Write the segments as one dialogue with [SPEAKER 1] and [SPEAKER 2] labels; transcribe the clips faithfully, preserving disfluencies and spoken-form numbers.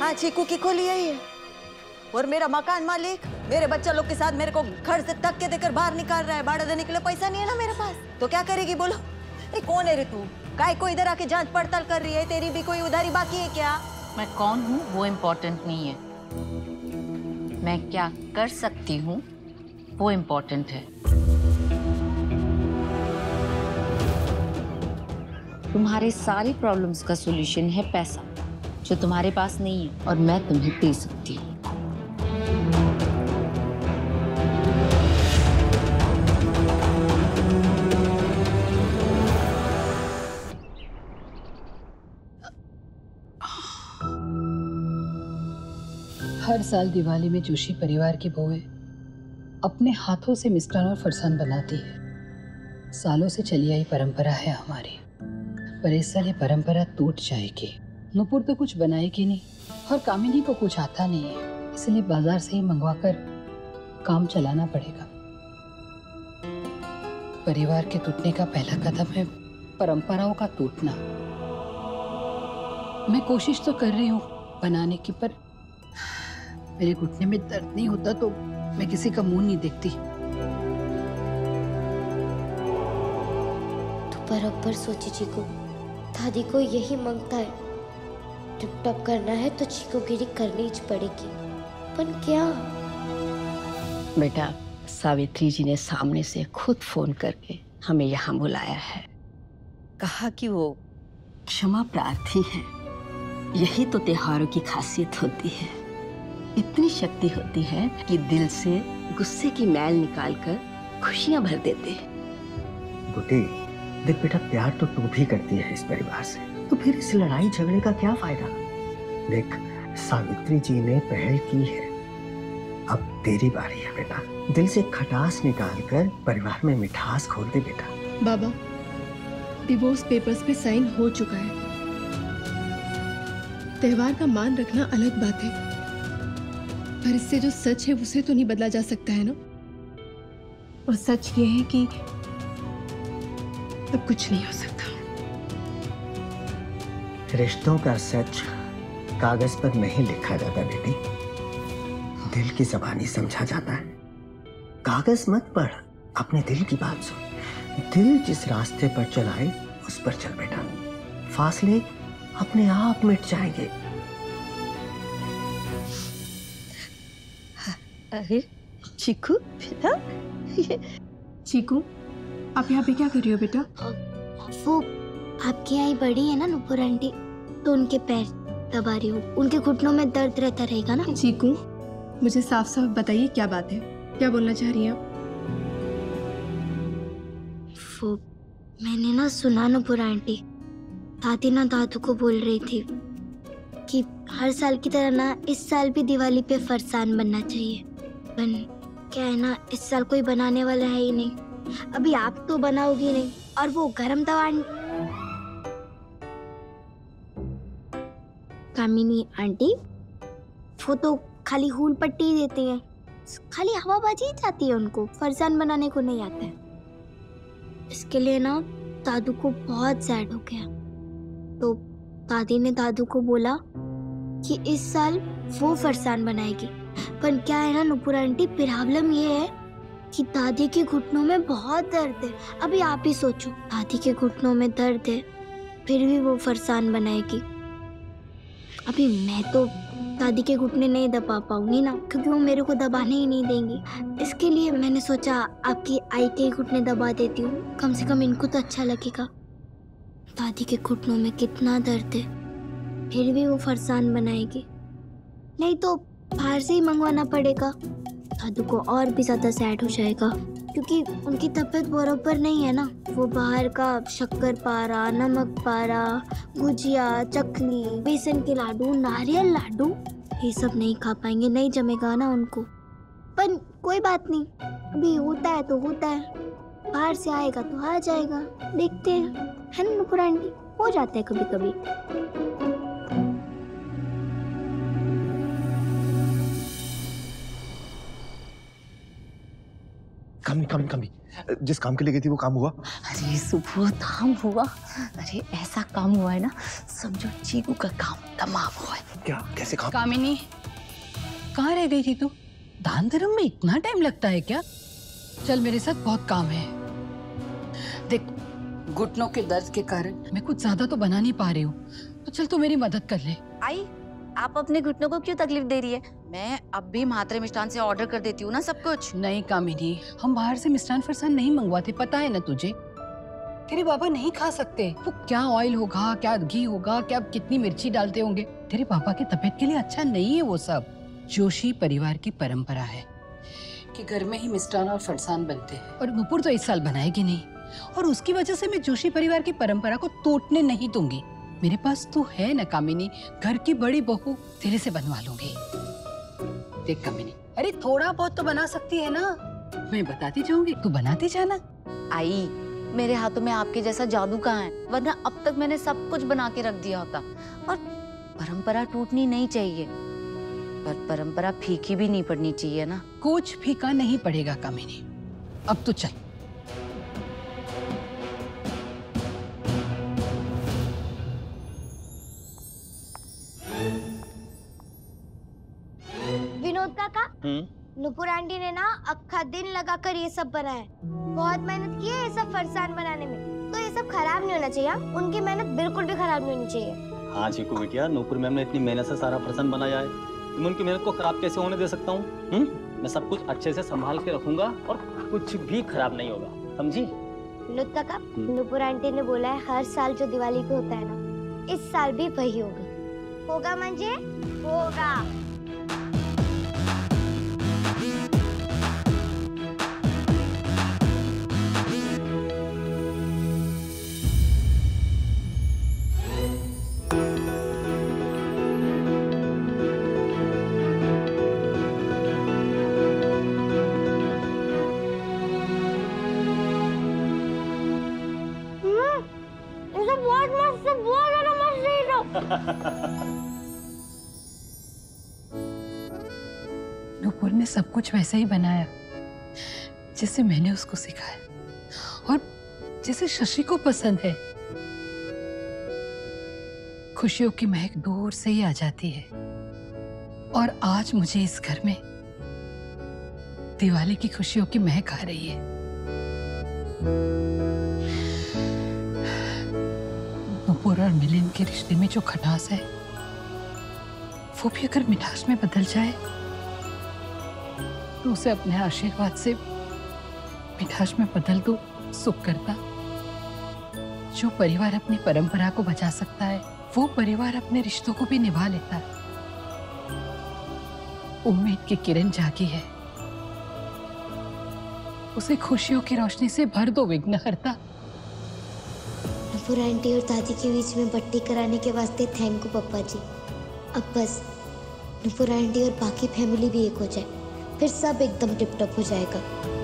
[SPEAKER 1] हाँ चीकू की खोली यही है। और मेरा मकान मालिक मेरे बच्चा लोग के साथ मेरे को घर से तक के देकर बाहर निकाल रहा है। भाड़ा देने के लिए पैसा नहीं है ना मेरे पास, तो क्या करेगी बोलो? अरे कौन है रे तू? काय को इधर आके जांच पड़ताल कर रही है? तेरी भी कोई उधारी बाकी है क्या?
[SPEAKER 2] मैं कौन हूँ वो इम्पोर्टेंट नहीं है, मैं क्या कर सकती हूँ वो इम्पोर्टेंट है। तुम्हारे सारी प्रॉब्लम्स का सॉल्यूशन है पैसा, जो तुम्हारे पास नहीं है और मैं तुम्हें दे सकती हूँ।
[SPEAKER 3] हर साल दिवाली में जोशी परिवार की बहुएं अपने हाथों से मिष्ठान और फरसान बनाती है। सालों से चली आई परंपरा है हमारी, पर इस साल ये परंपरा टूट जाएगी। नुपुर तो कुछ बनाएगी नहीं और कामिनी को कुछ आता नहीं है, इसलिए बाजार से ही मंगवाकर काम चलाना पड़ेगा। परिवार के टूटने का पहला कदम है परंपराओं का टूटना। मैं कोशिश तो कर रही हूँ बनाने की, पर मेरे घुटने में दर्द नहीं होता तो मैं किसी का मुंह नहीं देखती।
[SPEAKER 4] तो बराबर सोची चीकू, दादी को यही मांगता है। टिप टॉप करना है तो चीकूगिरी करनी ही पड़ेगी, पर क्या?
[SPEAKER 5] बेटा, सावित्री जी ने सामने से खुद फोन करके हमें यहाँ बुलाया है। कहा कि वो क्षमा प्रार्थी है। यही तो त्योहारों की खासियत होती है। इतनी शक्ति होती है कि दिल से गुस्से की मैल निकालकर खुशियां भर देते हैं।
[SPEAKER 6] गुड्डी, देख बेटा, प्यार तो तू भी करती है इस परिवार से, तो फिर इस लड़ाई झगड़े का क्या फायदा? देख, सावित्री जी ने पहल की है, अब तेरी बारी है बेटा। दिल से खटास निकाल कर परिवार में मिठास घोल दे बेटा।
[SPEAKER 7] बाबा, डिवोर्स पेपर्स पे साइन हो चुका है। त्योहार का मान रखना अलग बात है, पर इससे जो सच है उसे तो नहीं बदला जा सकता है ना। और सच ये है कि अब कुछ नहीं हो सकता।
[SPEAKER 6] रिश्तों का सच कागज पर नहीं लिखा जाता बेटी, दिल की जबानी समझा जाता है। कागज मत पढ़, अपने दिल की बात सुन। दिल जिस रास्ते पर चलाए उस पर चल बेटा, फासले अपने आप मिट जाएंगे।
[SPEAKER 5] अरे चीकू बेटा, ये
[SPEAKER 7] चीकू, आप यहाँ पे क्या कर रही हो बेटा?
[SPEAKER 4] वो आपकी यहाँ बड़ी है ना नुपुर आंटी, तो उनके पैर दबा रही हूँ। उनके घुटनों में दर्द रहता रहेगा ना।
[SPEAKER 7] चीकू, मुझे साफ साफ बताइए क्या बात है, क्या बोलना चाह रही हैं आप?
[SPEAKER 4] वो मैंने ना सुना नुपुर आंटी, दादी ना दादू को बोल रही थी कि हर साल की तरह ना इस साल भी दिवाली पे फरसान बनना चाहिए। बन क्या है ना, इस साल कोई बनाने वाला है ही नहीं। अभी आप तो बनाओगी नहीं, और वो गरम तवा कामिनी आंटी, वो तो खाली हूल पट्टी ही देती है, खाली हवाबाजी ही जाती है, उनको फरसान बनाने को नहीं आता है। इसके लिए ना दादू को बहुत सैड हो गया, तो दादी ने दादू को बोला कि इस साल वो फरसान बनाएगी। पर क्या है ना नुपुर आंटी, प्रॉब्लम ये है कि दादी के घुटनों में बहुत दर्द है। अभी आप ही सोचो, दादी के घुटनों में दर्द है, फिर भी वो फरसान बनाएगी। अभी मैं तो दादी के घुटने नहीं दबा पाऊंगी ना, क्योंकि वो मेरे को दबाने ही नहीं देंगी। इसके लिए मैंने सोचा आपकी आई के घुटने दबा देती हूँ, कम से कम इनको तो अच्छा लगेगा। दादी के घुटनों में कितना दर्द है, फिर भी वो फरसान बनाएगी। नहीं तो बाहर से ही मंगवाना पड़ेगा। दादू को और भी ज्यादा सैड हो जाएगा, क्योंकि उनकी तबीयत बराबर नहीं है ना। वो बाहर का शक्कर पारा, नमक पारा, गुजिया, चकली, बेसन के लाडू, नारियल लाडू, ये सब नहीं खा पाएंगे, नहीं जमेगा ना उनको। पर कोई बात नहीं, अभी होता है तो होता है, बाहर से आएगा तो आ जाएगा, देखते हैं, है ना नुपुर आंटी? हो जाता है कभी कभी।
[SPEAKER 6] कमी कमी कमी
[SPEAKER 8] जिस काम के लिए गई थी वो काम हुआ?
[SPEAKER 2] अरे सुबह काम हुआ। अरे ऐसा काम हुआ है ना, समझो चीकू का काम तमाम हुआ है।
[SPEAKER 8] क्या? कैसे काम?
[SPEAKER 3] कामिनी, कहाँ रह गई थी तू? दान धर्म में इतना टाइम लगता है क्या? चल मेरे साथ बहुत काम है। देख, घुटनों के दर्द के कारण मैं कुछ ज्यादा तो बना नहीं पा रही हूँ, तो चल तू मेरी मदद कर ले।
[SPEAKER 2] आई, आप अपने घुटनों को क्यों तकलीफ दे रही है? मैं अब भी म्हात्रे मिष्ठान से ऑर्डर कर देती हूँ ना सब कुछ।
[SPEAKER 3] नहीं कामिनी, हम बाहर से मिष्ठान फरसान नहीं मंगवाते, पता है ना तुझे। तेरे बाबा नहीं खा सकते। वो क्या ऑयल होगा, क्या घी होगा, क्या कितनी मिर्ची डालते होंगे, तेरे पापा की तबीयत के लिए अच्छा नहीं है वो सब। जोशी परिवार की परंपरा है कि घर में ही मिष्ठान और फरसान बनते हैं, और नुपुर तो इस साल बनाएगी नहीं, और उसकी वजह से मैं जोशी परिवार की परंपरा को टूटने नहीं दूंगी। मेरे पास तू है ना कामिनी, घर की बड़ी बहू, तेरे से बनवा लूंगी। देख कामिनी, अरे थोड़ा बहुत तो बना सकती है ना, मैं बताती जाऊंगी, तू बनाती जाना।
[SPEAKER 2] आई, मेरे हाथों में आपके जैसा जादू कहाँ है, वरना अब तक मैंने सब कुछ बना के रख दिया होता। और परंपरा टूटनी नहीं चाहिए, पर परंपरा फीकी भी नहीं पड़नी चाहिए ना।
[SPEAKER 3] कुछ फीका नहीं पड़ेगा कामिनी, अब तो चल।
[SPEAKER 4] विनोद काका, नुपुर आंटी ने ना अक्खा दिन लगाकर ये सब बनाया है। बहुत मेहनत की है ये सब फरसान बनाने में, तो ये सब खराब नहीं होना चाहिए। उनकी मेहनत बिल्कुल भी खराब नहीं होनी चाहिए।
[SPEAKER 9] हाँ चीकू बिटिया, नुपुर मैम ने इतनी मेहनत से सारा फरसान बनाया है, तो मैं उनकी मेहनत को खराब कैसे होने दे सकता हूँ? मैं सब कुछ अच्छे से संभाल के रखूंगा और कुछ भी खराब नहीं होगा, समझी?
[SPEAKER 4] विनोद काका, नुपुर आंटी ने बोला है हर साल जो दिवाली पे होता है ना, इस साल भी वही होगा। होगा मंजे, होगा।
[SPEAKER 3] नुपुर ने सब कुछ वैसे ही बनाया जैसे मैंने उसको सिखाया, और जैसे शशि को पसंद है। खुशियों की महक दूर से ही आ जाती है, और आज मुझे इस घर में दिवाली की खुशियों की महक आ रही है। नुपुर और मिलिंद के रिश्ते में जो खटास है, वो भी अगर मिठास में बदल जाए तो उसे अपने आशीर्वाद से मिठास में बदल दो। सुख करता। जो परिवार अपनी परंपरा को बचा सकता है, वो परिवार अपने रिश्तों को भी निभा लेता है। उम्मीद की किरण जागी है, उसे खुशियों की रोशनी से भर दो विघ्नहर्ता।
[SPEAKER 4] नुपुर आंटी और दादी के बीच में बट्टी कराने के वास्ते थैंक यू पप्पा जी। अब बस नुपुर आंटी और बाकी फैमिली भी एक हो जाए, फिर सब एकदम टिप टॉप हो जाएगा।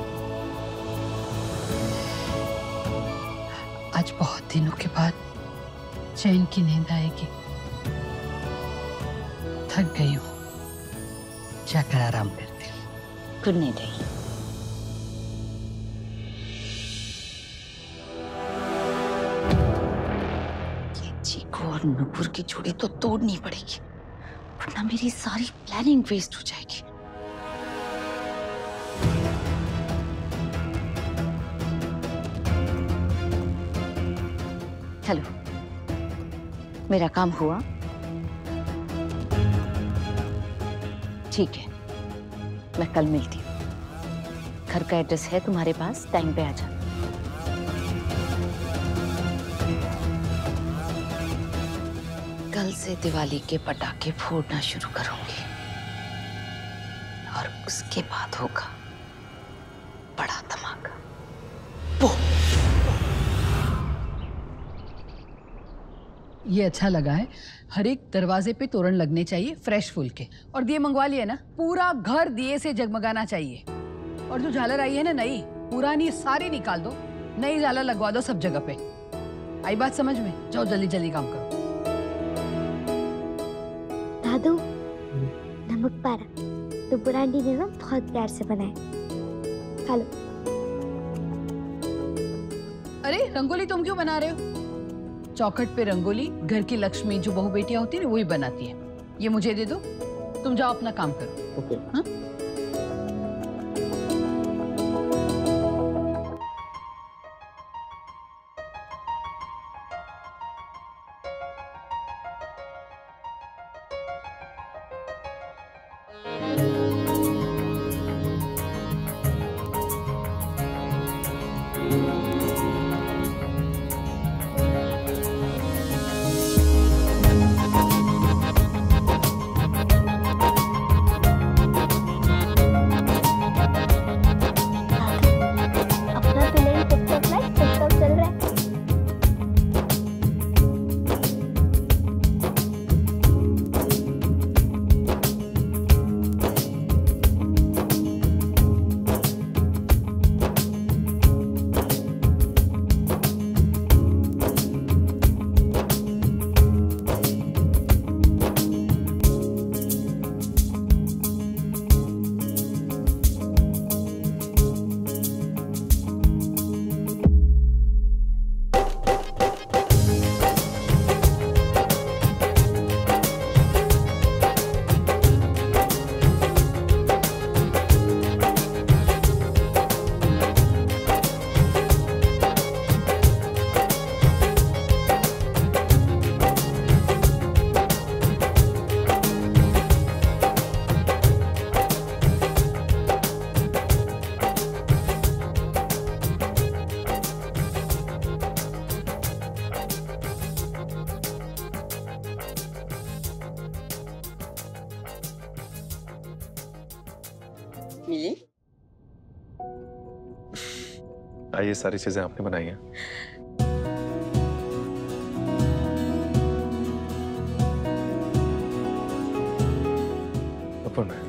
[SPEAKER 3] आज बहुत दिनों के बाद चैन की नींद आएगी। थक गई हूँ, जाकर आराम करते हैं।
[SPEAKER 2] गुड नाइट आई। ये चीकू और नुपुर की जोड़ी तो तोड़नी पड़ेगी, वरना मेरी सारी प्लानिंग वेस्ट हो जाएगी। हेलो, मेरा काम हुआ? ठीक है, मैं कल मिलती हूँ। घर का एड्रेस है तुम्हारे पास, टाइम पे आ जा। कल से दिवाली के पटाखे फोड़ना शुरू करूंगी, और उसके बाद होगा बड़ा धमाका।
[SPEAKER 3] ये अच्छा लगा है। हर एक दरवाजे पे तोरण लगने चाहिए फ्रेश फूल के, और दिए मंगवा लिए ना, पूरा घर दिए से जगमगाना चाहिए। और जो झालर आई है ना नई, पुरानी सारी निकाल दो, नई झालर लगवा दो सब जगह पे। आई बात समझ में? जाओ जल्दी जल्दी काम करो।
[SPEAKER 4] दादू, नमक पारा नुपुर आंटी ने ना बहुत प्यार से बनाया, खा लो।
[SPEAKER 3] अरे रंगोली तुम क्यों बना रहे हो? चौखट पे रंगोली घर की लक्ष्मी जो बहू बेटियां होती है ना वही बनाती है। ये मुझे दे दो, तुम जाओ अपना काम करो।
[SPEAKER 9] ओके।
[SPEAKER 3] हाँ?
[SPEAKER 4] अपना फिल्म टिकटॉक लाइक टिकटॉक चल रहा है।
[SPEAKER 5] मिली?
[SPEAKER 8] ये सारी चीजें आपने बनाई हैं? अपन है।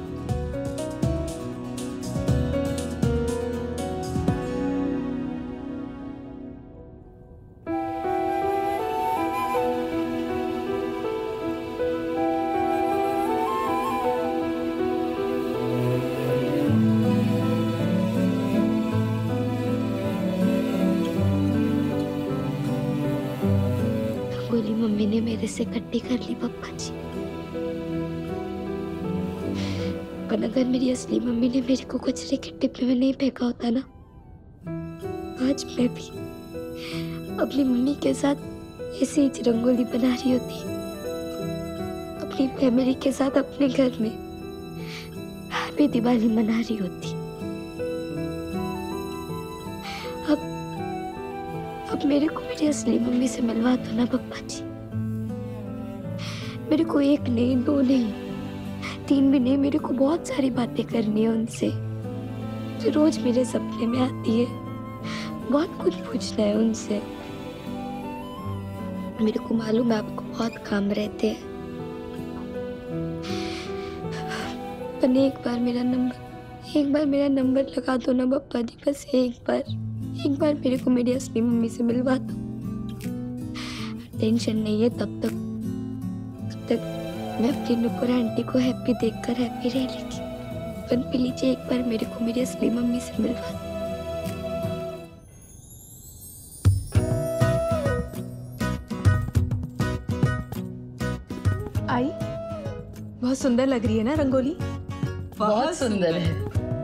[SPEAKER 4] रंगोली मम्मी ने मेरे से इकट्ठी कर ली पप्पा जी। पर अगर मेरी असली मम्मी ने मेरे को कचरे के डिब्बे में नहीं फेंका होता ना, आज मैं भी अपनी मम्मी के साथ ऐसे ही रंगोली बना रही होती, अपनी फैमिली के साथ अपने घर में हैप्पी दिवाली मना रही होती। अब अब मेरे को मेरी असली मम्मी से मिलवा दो ना पप्पा जी। मेरे को एक नहीं, दो नहीं, तीन भी नहीं, मेरे को बहुत सारी बातें करनी है उनसे जो रोज मेरे सपने में आती है। बहुत कुछ पूछना है उनसे। मेरे को मालूम है आपको बहुत काम रहते हैं, पर एक बार मेरा नंबर एक बार मेरा नंबर लगा दो ना पप्पा जी। बस एक बार एक बार मेरे को मेरी असली मम्मी से मिलवा दो। टेंशन नहीं है तब तक तब तक मैं अपनी नुपुर आंटी को हैप्पी देखकर हैप्पी रह लेगी। पर प्लीज एक बार मेरे को मेरी असली मम्मी से मिलवा दो।
[SPEAKER 7] आई, बहुत सुंदर लग रही है ना रंगोली?
[SPEAKER 3] बहुत सुंदर है।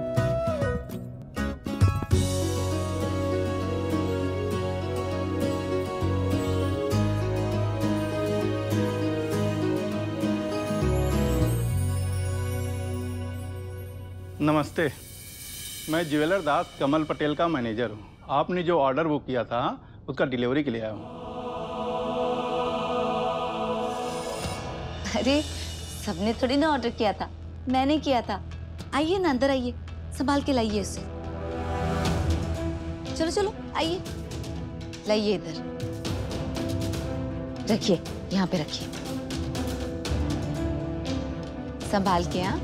[SPEAKER 10] नमस्ते, मैं ज्वेलर दास कमल पटेल का मैनेजर हूँ। आपने जो ऑर्डर बुक किया था उसका डिलीवरी के लिए आया हूँ।
[SPEAKER 2] अरे सबने थोड़ी ना ऑर्डर किया था, मैंने किया था। आइए ना, अंदर आइए, संभाल के लाइए उसे। चलो चलो आइए, लाइए इधर, रखिए, यहाँ पे रखिए, संभाल के। हाँ,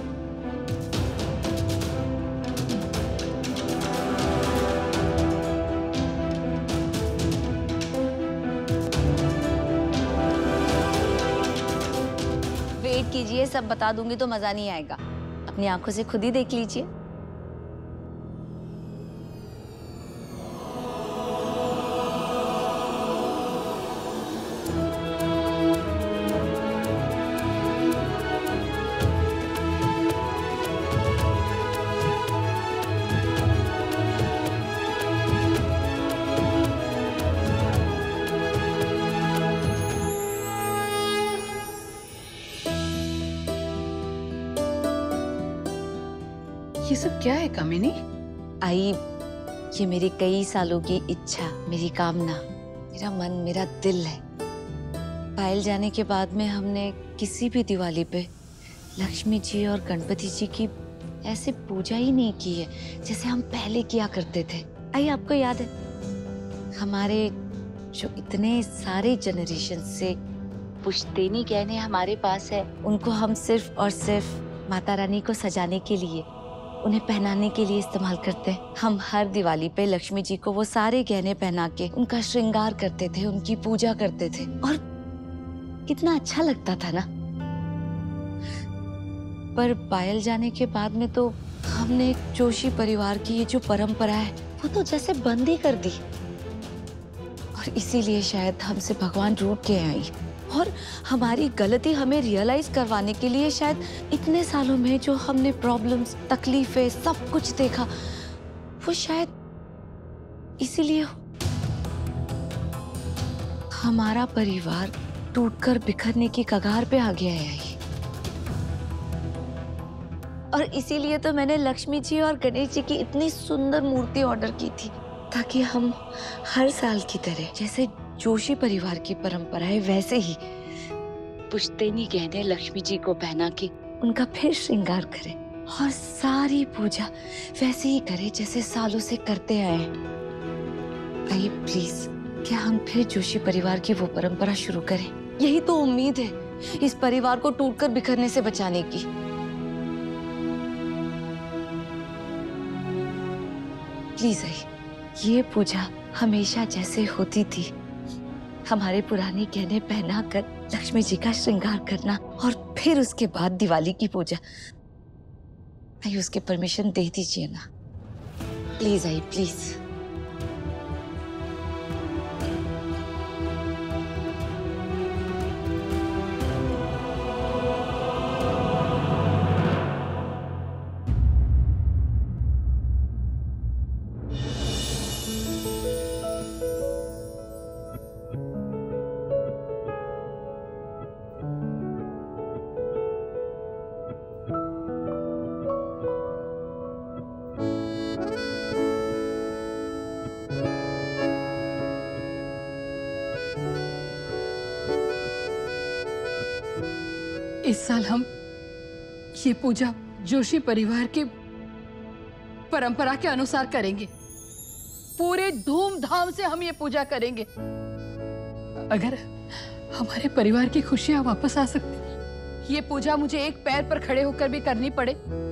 [SPEAKER 2] वेट कीजिए, सब बता दूंगी तो मजा नहीं आएगा। अपनी आंखों से खुद ही देख लीजिए।
[SPEAKER 3] ये सब क्या है कामिनी?
[SPEAKER 2] आई, ये मेरी कई सालों की इच्छा, मेरी कामना, मेरा मन, मेरा दिल है। पायल जाने के बाद में हमने किसी भी दिवाली पे लक्ष्मी जी और गणपति जी की ऐसे पूजा ही नहीं की है जैसे हम पहले किया करते थे। आई, आपको याद है हमारे जो इतने सारे जनरेशन से पुश्तैनी गहने हमारे पास है, उनको हम सिर्फ और सिर्फ माता रानी को सजाने के लिए, उन्हें पहनाने के लिए इस्तेमाल करते हैं। हम हर दिवाली पे लक्ष्मी जी को वो सारे गहने पहना के उनका श्रृंगार करते थे, उनकी पूजा करते थे और कितना अच्छा लगता था ना। पर पायल जाने के बाद में तो हमने जोशी परिवार की ये जो परंपरा है वो तो जैसे बंद ही कर दी, और इसीलिए शायद हमसे भगवान रूठ के आई और हमारी गलती हमें रियलाइज करवाने के लिए शायद इतने सालों में जो हमने प्रॉब्लम्स, तकलीफें, सब कुछ देखा, वो शायद इसीलिए हमारा परिवार टूटकर बिखरने की कगार पे आ गया है। और इसीलिए तो मैंने लक्ष्मी जी और गणेश जी की इतनी सुंदर मूर्ति ऑर्डर की थी, ताकि हम हर साल की तरह, जैसे जोशी परिवार की परंपरा है वैसे ही पुश्तैनी गहने लक्ष्मी जी को पहना के उनका फिर श्रृंगार करें और सारी पूजा वैसे ही करें जैसे सालों से करते आए हैं। आइए प्लीज, क्या हम फिर जोशी परिवार की वो परंपरा शुरू करें? यही तो उम्मीद है इस परिवार को टूटकर बिखरने से बचाने की। प्लीज आई, ये पूजा हमेशा जैसे होती थी, हमारे पुराने गहने पहनाकर लक्ष्मी जी का श्रृंगार करना और फिर उसके बाद दिवाली की पूजा। आई, उसके परमिशन दे दीजिए ना प्लीज। I please.
[SPEAKER 3] इस साल हम ये पूजा जोशी परिवार की परंपरा के अनुसार करेंगे। पूरे धूमधाम से हम ये पूजा करेंगे। अगर हमारे परिवार की खुशियां वापस आ सकती, ये पूजा मुझे एक पैर पर खड़े होकर भी करनी पड़े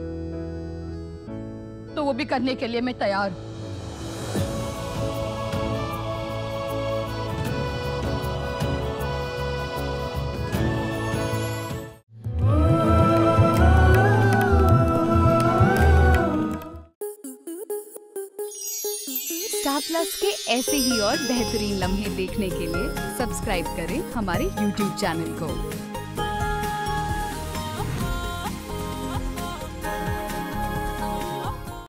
[SPEAKER 3] तो वो भी करने के लिए मैं तैयार हूं।
[SPEAKER 11] स्टार प्लस के ऐसे ही और बेहतरीन लम्हे देखने के लिए सब्सक्राइब करें हमारे यूट्यूब चैनल को।